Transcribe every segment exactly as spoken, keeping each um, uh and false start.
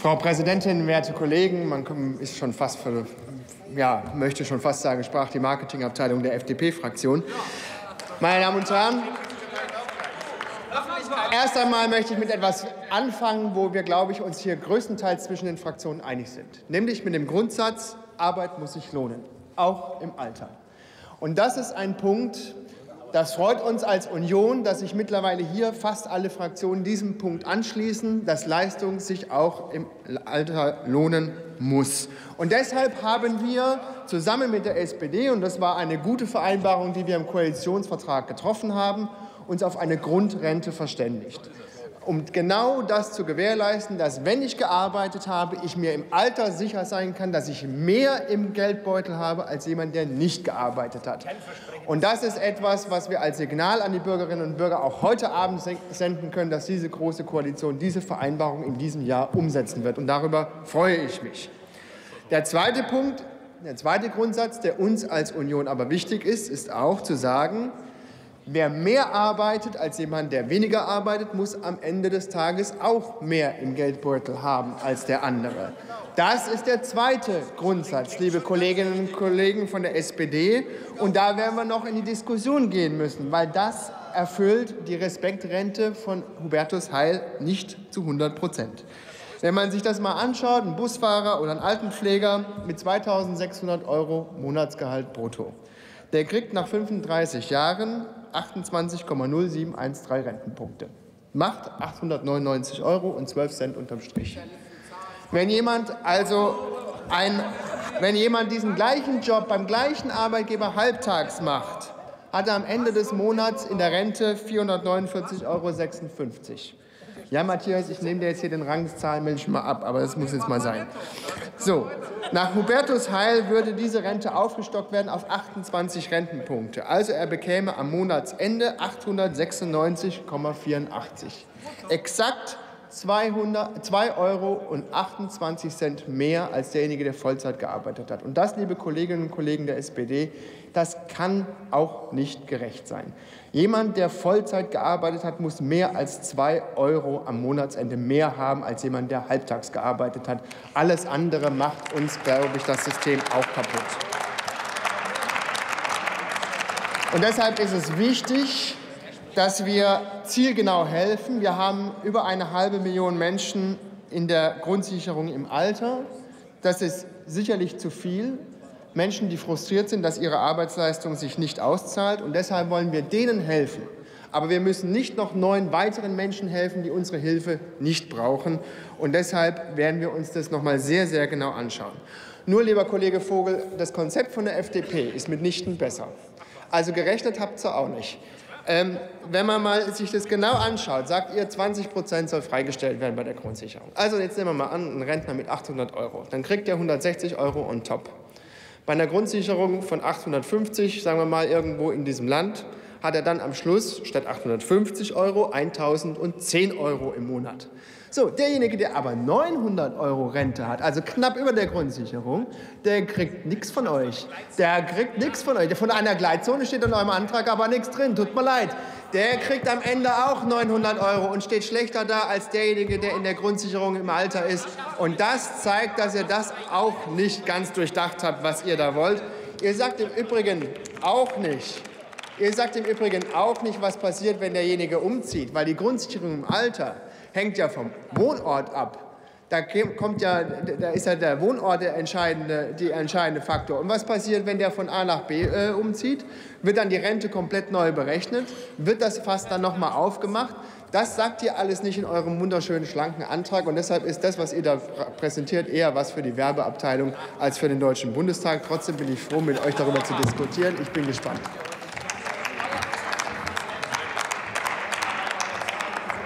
Frau Präsidentin, werte Kollegen! Man ist schon fast für, ja, möchte schon fast sagen, sprach die Marketingabteilung der F D P-Fraktion. Meine Damen und Herren, erst einmal möchte ich mit etwas anfangen, wo wir, glaube ich, uns hier größtenteils zwischen den Fraktionen einig sind, nämlich mit dem Grundsatz, Arbeit muss sich lohnen, auch im Alter. Und das ist ein Punkt, das freut uns als Union, dass sich mittlerweile hier fast alle Fraktionen diesem Punkt anschließen, dass Leistung sich auch im Alter lohnen muss. Und deshalb haben wir zusammen mit der S P D, und das war eine gute Vereinbarung, die wir im Koalitionsvertrag getroffen haben, uns auf eine Grundrente verständigt, um genau das zu gewährleisten, dass, wenn ich gearbeitet habe, ich mir im Alter sicher sein kann, dass ich mehr im Geldbeutel habe als jemand, der nicht gearbeitet hat. Und das ist etwas, was wir als Signal an die Bürgerinnen und Bürger auch heute Abend senden können, dass diese Große Koalition diese Vereinbarung in diesem Jahr umsetzen wird. Und darüber freue ich mich. Der zweite Punkt, der zweite Grundsatz, der uns als Union aber wichtig ist, ist auch zu sagen, wer mehr arbeitet als jemand, der weniger arbeitet, muss am Ende des Tages auch mehr im Geldbeutel haben als der andere. Das ist der zweite Grundsatz, liebe Kolleginnen und Kollegen von der S P D. Und da werden wir noch in die Diskussion gehen müssen, weil das erfüllt die Respektrente von Hubertus Heil nicht zu hundert Prozent. Wenn man sich das mal anschaut, ein Busfahrer oder ein Altenpfleger mit zweitausendsechshundert Euro Monatsgehalt brutto, der kriegt nach fünfunddreißig Jahren achtundzwanzig Komma null sieben eins drei Rentenpunkte. Macht achthundertneunundneunzig Euro und zwölf Cent unterm Strich. Wenn jemand also ein, wenn jemand diesen gleichen Job beim gleichen Arbeitgeber halbtags macht, hat er am Ende des Monats in der Rente vierhundertneunundvierzig Euro sechsundfünfzig. Ja, Matthias, ich nehme dir jetzt hier den Rangzahlenmilch mal ab, aber das muss jetzt mal sein. So, nach Hubertus Heil würde diese Rente aufgestockt werden auf achtundzwanzig Rentenpunkte. Also er bekäme am Monatsende achthundertsechsundneunzig Komma vierundachtzig. Exakt zwei Euro und achtundzwanzig Cent mehr als derjenige, der Vollzeit gearbeitet hat. Und das, liebe Kolleginnen und Kollegen der S P D, das kann auch nicht gerecht sein. Jemand, der Vollzeit gearbeitet hat, muss mehr als zwei Euro am Monatsende mehr haben als jemand, der halbtags gearbeitet hat. Alles andere macht uns, glaube ich, das System auch kaputt. Und deshalb ist es wichtig, dass wir zielgenau helfen. Wir haben über eine halbe Million Menschen in der Grundsicherung im Alter. Das ist sicherlich zu viel. Menschen, die frustriert sind, dass ihre Arbeitsleistung sich nicht auszahlt. Und deshalb wollen wir denen helfen. Aber wir müssen nicht noch neun weiteren Menschen helfen, die unsere Hilfe nicht brauchen. Und deshalb werden wir uns das noch mal sehr, sehr genau anschauen. Nur, lieber Kollege Vogel, das Konzept von der F D P ist mitnichten besser. Also gerechnet habt ihr auch nicht. Ähm, wenn man mal sich das genau anschaut, sagt ihr, zwanzig Prozent soll freigestellt werden bei der Grundsicherung. Also jetzt nehmen wir mal an, ein Rentner mit achthundert Euro. Dann kriegt er hundertsechzig Euro on top. Bei einer Grundsicherung von achthundertfünfzig, sagen wir mal irgendwo in diesem Land, hat er dann am Schluss statt achthundertfünfzig Euro eintausendzehn Euro im Monat. So, derjenige, der aber neunhundert Euro Rente hat, also knapp über der Grundsicherung, der kriegt nichts von euch. Der kriegt nichts von euch. Von einer Gleitzone steht in eurem Antrag aber nichts drin. Tut mir leid. Der kriegt am Ende auch neunhundert Euro und steht schlechter da als derjenige, der in der Grundsicherung im Alter ist. Und das zeigt, dass ihr das auch nicht ganz durchdacht habt, was ihr da wollt. Ihr sagt im Übrigen auch nicht, ihr sagt im Übrigen auch nicht, was passiert, wenn derjenige umzieht, weil die Grundsicherung im Alter hängt ja vom Wohnort ab. Da, kommt ja, da ist ja der Wohnort der entscheidende, die entscheidende Faktor. Und was passiert, wenn der von A nach B äh, umzieht? Wird dann die Rente komplett neu berechnet? Wird das Fass dann noch mal aufgemacht? Das sagt ihr alles nicht in eurem wunderschönen, schlanken Antrag. Und deshalb ist das, was ihr da präsentiert, eher was für die Werbeabteilung als für den Deutschen Bundestag. Trotzdem bin ich froh, mit euch darüber zu diskutieren. Ich bin gespannt.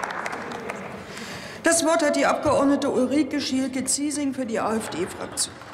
Das Wort hat die Abgeordnete Ulrike Schielke-Ziesing für die AfD-Fraktion.